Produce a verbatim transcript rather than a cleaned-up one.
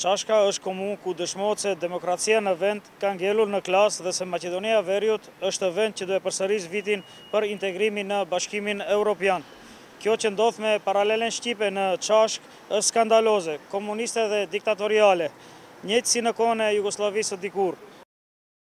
Çashka është komunë ku dëshmohet se demokracia në vend ka ngelur në klasë dhe se Maqedonia e Veriut është vend që do e përsëris vitin për integrimin në Bashkimin Evropian. Kjo që ndodh me paralelen shqipe në Çashk është skandaloze, komuniste dhe diktatoriale, njëjtë si në kohën e Jugosllavisë së dikur.